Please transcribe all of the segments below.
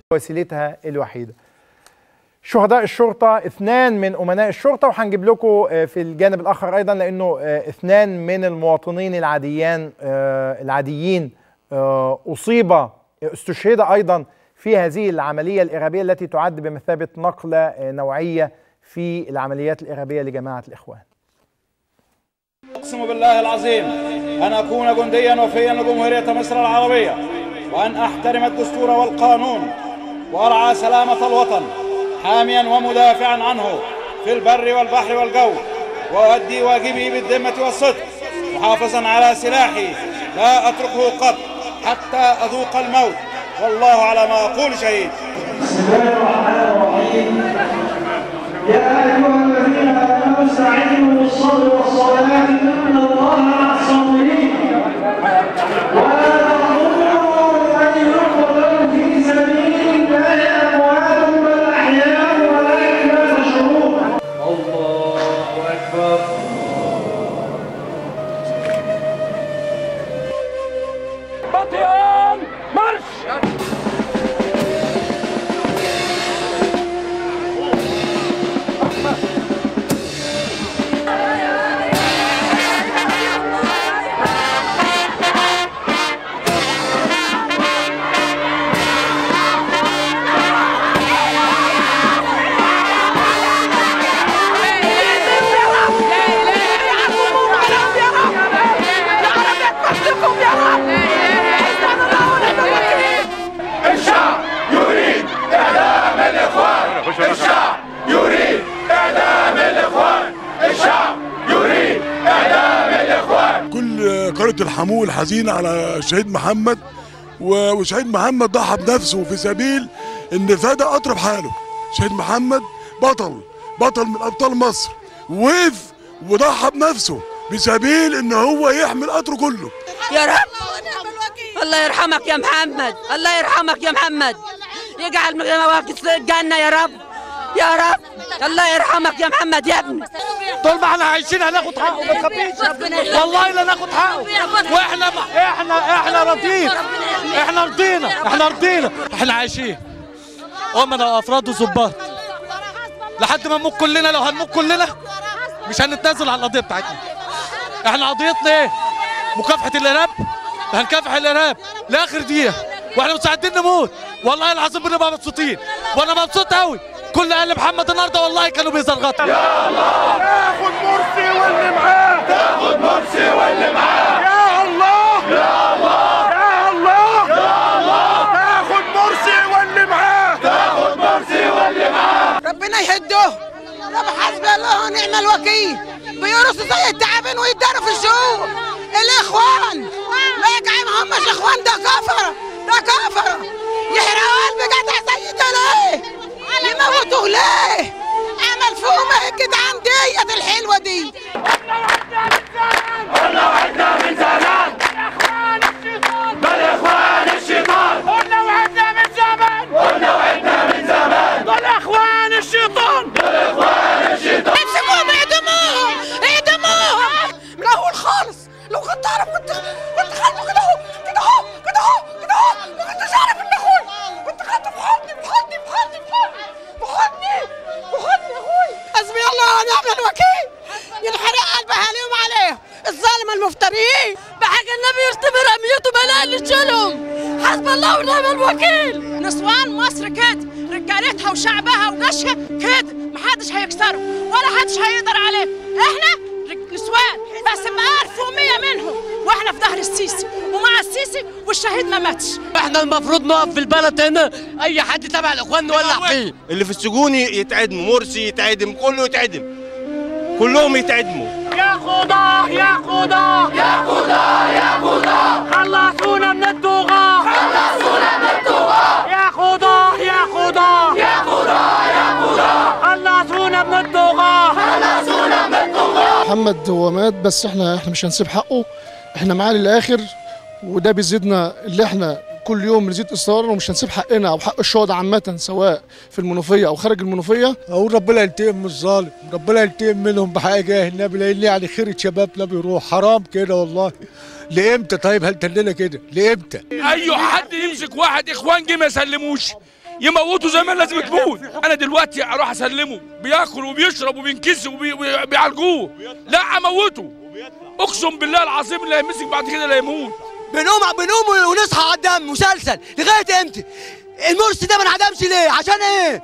وسيلتها الوحيدة. شهداء الشرطة 2 من أمناء الشرطة، وهنجيب لكم في الجانب الآخر أيضا لأنه 2 من المواطنين العاديين استشهد أيضا في هذه العملية الإرهابية التي تعد بمثابة نقلة نوعية في العمليات الإرهابية لجماعة الإخوان. أقسم بالله العظيم أن أكون جنديا وفيا لجمهورية مصر العربية، وأن أحترم الدستور والقانون، وأرعى سلامة الوطن حاميا ومدافعا عنه في البر والبحر والجو، وأؤدي واجبي بالذمة والصدق محافظا على سلاحي لا أتركه قط حتى أذوق الموت، والله على ما أقول شهيد. بسم الله الرحمن الرحيم. يا أيها الذين آمنوا استعينوا بالصبر والصلاة إن الله مع الصابرين، ولا تقولوا أن يقتل في سبيل الله أموات بل أحياء ولكن لا تشعرون. الله أكبر. بطيئان مرش. الشعب يريد إعدام الإخوان. الشعب يريد إعدام الإخوان. كل قرية الحمول حزينة على الشهيد محمد، وشهيد محمد ضحى بنفسه في سبيل إن فادى أطرب حاله. شهيد محمد بطل من أبطال مصر، وقف وضحى بنفسه بسبيل إن هو يحمي القطر كله. يا رب الله يرحمك يا محمد، الله يرحمك يا محمد، يجعل مواقف الجنة يا رب يا رب. الله يرحمك يا محمد يا ابني. طول ما احنا عايشين هناخد حقه، ما تخافيش والله لا ناخد حقه، واحنا راضيين، احنا رضينا، احنا عايشين امنا وافراد وظباط لحد ما نموت كلنا. لو هنموت كلنا مش هنتنازل على القضيه بتاعتنا. احنا قضيتنا ايه؟ مكافحه الارهاب، هنكافح الارهاب لاخر دقيقه، واحنا مستعدين نموت والله العظيم بنبقى مبسوطين، وانا مبسوط قوي. كل اهل محمد النهارده والله كانوا بيزرغطوا. يا الله تاخد مرسي واللي معاه، تاخد مرسي واللي معاه. يا الله يا الله يا الله يا الله تاخد مرسي واللي معاه، تاخد مرسي واللي معاه. ربنا يهده، رب حسبي الله ونعم الوكيل. بيرقصوا زي التعابين ويداروا في الشهور. الاخوان ما يجعل ما هماش اخوان، ده كفره يحرقوا قلب جدع زي ده ليه؟ يموتوه ليه؟ عمل فيهم ايه كده عن ديت الحلوه دي؟ قلنا وعدنا من زمان يا اخوان الشيطان، بل اخوان الشيطان. قلنا وعدنا من زمان، قلنا وعدنا من زمان، بل اخوان الشيطان، بل اخوان الشيطان. امسكوهم اعدموهم من اول خالص. لو كنت اعرف كنت خدته كده اهو ما كنتش اعرف ان اخوي، كنت خدته في حضني يا اخوي. حسبي الله ونعم الوكيل. ينحرق قلب اهاليهم عليهم الظالم المفتريين. بحق النبي يرتمي رميته بلاء اللي تشيلهم. حسبي الله ونعم الوكيل. نسوان مصر كده، رجالتها وشعبها وجيشها كده، محدش هيكسره ولا حدش هيقدر عليه. احنا نسوان بس ب 1100 منهم، واحنا في ظهر السيسي ومع السيسي، والشهيد ما ماتش. احنا المفروض نقف في البلد هنا، اي حد تبع الاخوان نولع فيه. اللي في السجون يتعدموا، مرسي يتعدم، كله يتعدم، كلهم يتعدموا. يا قضاة يا قضاة يا قضاة يا قضاة خلصونا من الطغاة، خلصونا من الطغاة. يا قضاة يا قضاة يا قضاة يا قضاة خلصونا من الطغاة، خلصونا من الطغاة. محمد هو مات بس احنا مش هنسيب حقه، احنا معاه للاخر، وده بيزيدنا اللي احنا كل يوم نزيد اصرار، ومش هنسيب حقنا او حق الشهداء عامه سواء في المنوفيه او خارج المنوفيه. اقول ربنا ينتقم من الظالم، ربنا ينتقم منهم بحق جاه النبي، لان يعني خيرة شبابنا بيروح. حرام كده والله. لامتى طيب هلتلنا كده؟ لامتى؟ اي حد يمسك واحد اخوان جه ما يسلموش، يموتوا زي ما لازم تموت. انا دلوقتي اروح اسلمه بياكل وبيشرب وبينكسر وبيعالجوه، لا اموته. اقسم بالله العظيم اللي هيمسك بعد كده لا يموت. بنقوم ونصحى على الدم مسلسل لغايه امتى؟ المرسي ده ما انعدمش ليه؟ عشان ايه؟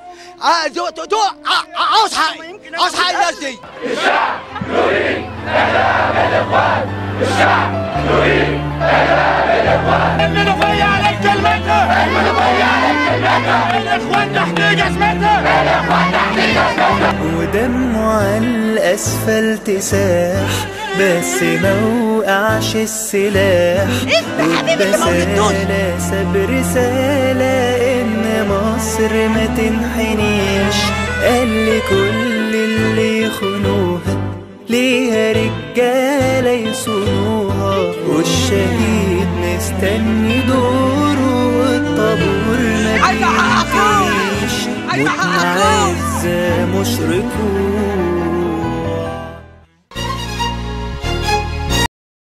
عاوز حق الناس دي. الشعب يريد اعدام الاخوان، الشعب يريد اعدام الاخوان. المنوفية عليك كلمتها، المنوفية عليك كلمتها، الاخوان تحت جزمتها، الاخوان تحت جزمتها. ودمه على الاسفلت ساح بس ما وقعش السلاح. وبرسالة ساب رسالة إن مصر ما تنحنيش. قال لي كل اللي يخونوها ليها رجالة يصونوها، والشهيد مستني دوره والطابور ما بينتهيش. متنا عزة مشركون